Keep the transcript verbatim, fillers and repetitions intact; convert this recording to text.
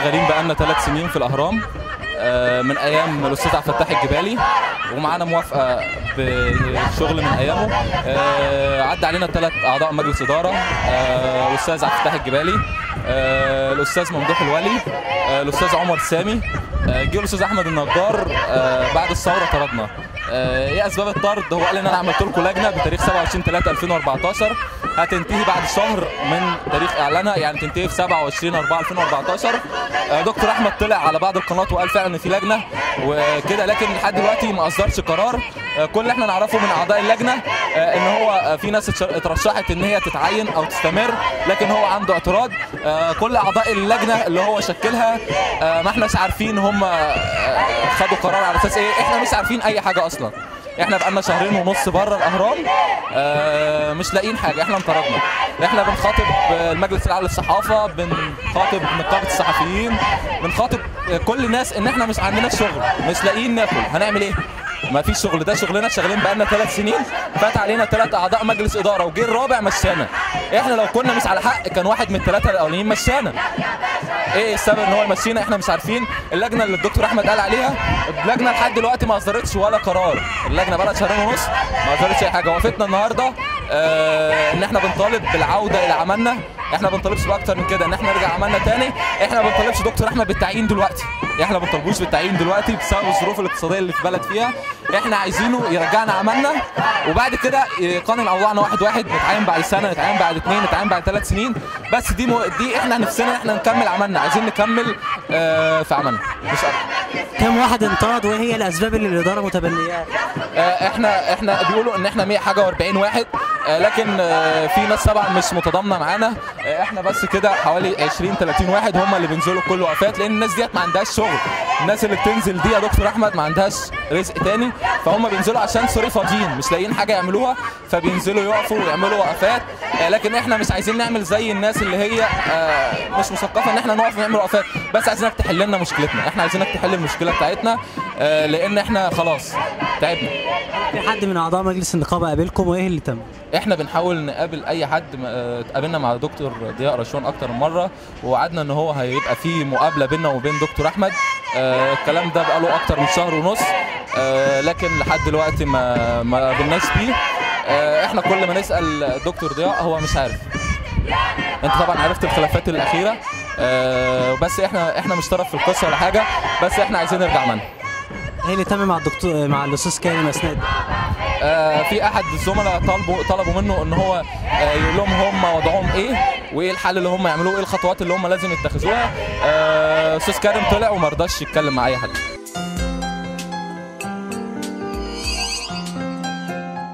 شغالين بقالنا ثلاث سنين في الاهرام من ايام الاستاذ عبد الفتاح الجبالي، ومعانا موافقه بالشغل من ايامه. عدى علينا ثلاث اعضاء مجلس اداره، الاستاذ عبد الفتاح الجبالي، الاستاذ ممدوح الولي، الاستاذ عمر سامي، جه الاستاذ احمد النجار بعد الثوره طردنا. ايه اسباب الطرد؟ هو قال ان انا عملت لكم لجنه بتاريخ سبعة وعشرين ثلاثة ألفين وأربعتاشر هتنتهي بعد شهر من تاريخ اعلانها، يعني تنتهي في سبعة وعشرين أربعة ألفين وأربعتاشر. دكتور احمد طلع على بعض القنوات وقال فعلا ان في لجنه وكده، لكن لحد دلوقتي ما اصدرش قرار. كل اللي احنا نعرفه من اعضاء اللجنه ان هو في ناس اترشحت ان هي تتعين او تستمر، لكن هو عنده اعتراض. كل اعضاء اللجنه اللي هو شكلها ما احناش عارفين هم خدوا قرار على اساس ايه، احنا مش عارفين اي حاجه اصلا. احنا بقالنا شهرين ونص بره الاهرام مش لاقيين حاجه، احنا انطردنا. احنا بنخاطب المجلس الاعلى للصحافه، بنخاطب نقابه الصحفيين، بنخاطب كل الناس ان احنا مش عندنا شغل، مش لاقيين ناكل، هنعمل ايه؟ ما فيش شغل، ده شغلنا، شغالين بقالنا ثلاث سنين، فات علينا ثلاث اعضاء مجلس اداره وجه الرابع مشانا. احنا لو كنا مش على حق كان واحد من الثلاثه الاولانيين مشانا. ايه السبب ان هو يمشينا؟ احنا مش عارفين. اللجنه اللي الدكتور احمد قال عليها، اللجنه لحد دلوقتي ما اصدرتش ولا قرار، اللجنه بقى لها شهرين ونص ما اصدرتش اي حاجه. وقفتنا النهارده اه ان احنا بنطالب بالعوده الى عملنا، احنا ما بنطالبش باكتر من كده ان احنا نرجع عملنا تاني، احنا ما بنطالبش دكتور احمد بالتعيين دلوقتي، احنا ما بنطالبوش بالتعيين دلوقتي بسبب الظروف الاقتصاديه اللي في البلد فيها. احنا عايزينه يرجعنا عملنا وبعد كده يقنن اوضاعنا واحد واحد، نتعين بعد سنه، نتعين بعد اثنين، نتعين بعد ثلاث سنين، بس دي مو... دي احنا نفسنا احنا نكمل عملنا، عايزين نكمل اه في عملنا مش اكتر. كم واحد انطرد وايه الاسباب اللي الاداره متبنياها؟ اه احنا احنا بيقولوا ان احنا مية حاجه وأربعين واحد، اه لكن اه في ناس طبعا مش متضامنه معانا. اه احنا بس كده حوالي عشرين ثلاثين واحد هم اللي بينزلوا كل وقفات، لان الناس ديت ما عندهاش شغل. الناس اللي بتنزل دي يا دكتور احمد ما عندهاش رزق تاني، فهم بينزلوا عشان سوري فاضيين مش لاقيين حاجه يعملوها، فبينزلوا يقفوا ويعملوا وقفات. اه لكن احنا مش عايزين نعمل زي الناس اللي هي اه مش مثقفه ان احنا نقف ونعمل وقفات، بس عايزينك تحل لنا مشكلتنا، احنا عايزينك تحل المشكله بتاعتنا اه لان احنا خلاص تعبنا. في حد من اعضاء مجلس النقابه قابلكم وايه اللي تم؟ احنا بنحاول نقابل اي حد. اتقابلنا مع دكتور ضياء رشوان اكتر من مره، ووعدنا ان هو هيبقى في مقابله بيننا وبين دكتور احمد. اه الكلام ده بقاله اكتر من شهر ونص، اه لكن لحد دلوقتي ما ما قابلناش بيه. اه احنا كل ما نسال دكتور ضياء هو مش عارف. انت طبعا عرفت الخلافات الاخيره، اه بس احنا احنا مش طرف في القصه ولا حاجه، بس احنا عايزين نرجع منها. ايه اللي تم مع الدكتور مع الاستاذ كريم اسناد؟ آه في احد الزملاء طلبوا طلبوا منه ان هو آه يقول لهم هم وضعهم ايه وايه الحل اللي هم يعملوه، ايه الخطوات اللي هم لازم يتخذوها. آه استاذ كريم طلع وما رضاش يتكلم مع اي حد.